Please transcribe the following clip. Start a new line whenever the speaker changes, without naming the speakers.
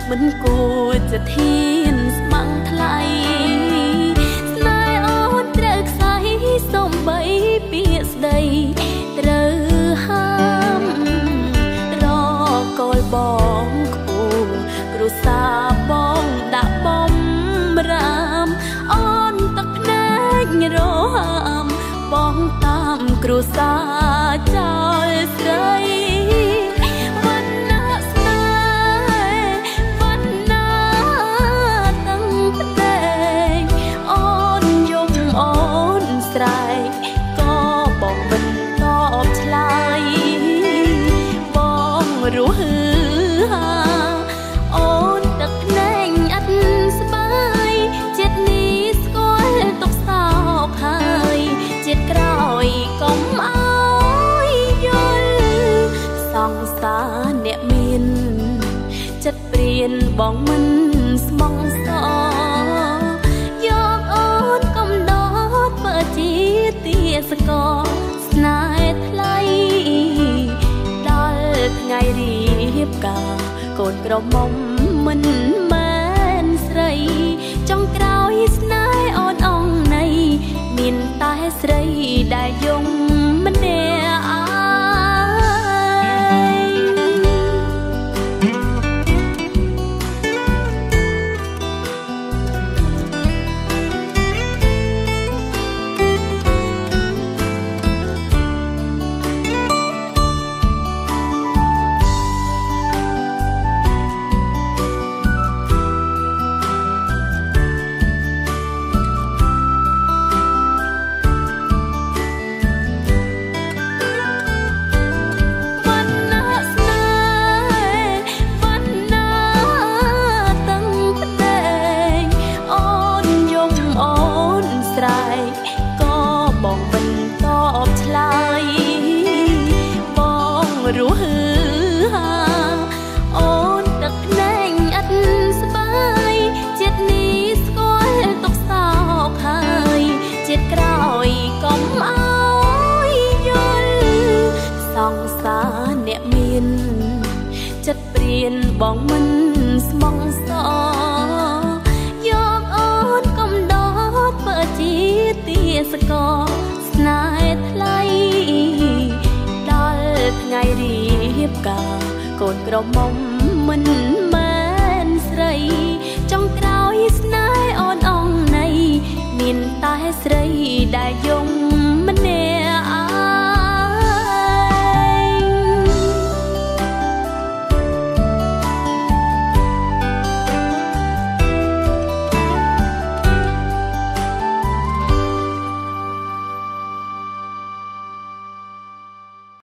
មិនគួរจะធានស្មងថ្លៃស្នេហ៍អូនត្រូវខ្សែសំបីពាក្យស្ដីត្រូវហាមរកលបងខ្ពស់គ្រួសារបងដាក់បំរាមអូនទឹកភ្នែករហាមបងតាមគ្រួសារចោលស្រីរស់ហឺហាអូនទឹកភ្នែកអត់ស្បើយចិត្តនេះស្គាល់ទុកសោកហើយចិត្តក្រោយកុំអើយយល់សង្សារអ្នកមានចិត្តព្រានបងមិនស្មងសយកអូនកុំដតបើជាទាសកស្នេហ៍ថ្លៃថ្ងៃរៀបការកូនក្រមុំមិនមែនស្រីចុងក្រោយស្នេហ៍អូនអងនៃមានតែស្រីដែលយំម្នាក់ឯងរស់ហឺហាអូនទឹកភ្នែកអត់ស្បើយចិត្តនេះស្គាល់ទុកសោកហើយចិត្តក្រោយកុំអើយយល់សង្សារអ្នកមានចិត្តព្រានបងមិនស្មងសយកអូនកុំដតបើជាទាសកស្នេហ៍ថ្លៃថ្ងៃរៀបការកូនក្រមុំមិនមែនស្រីចុងក្រោយស្នេហ៍អូនអងនៃមានតែស្រីដែលយំ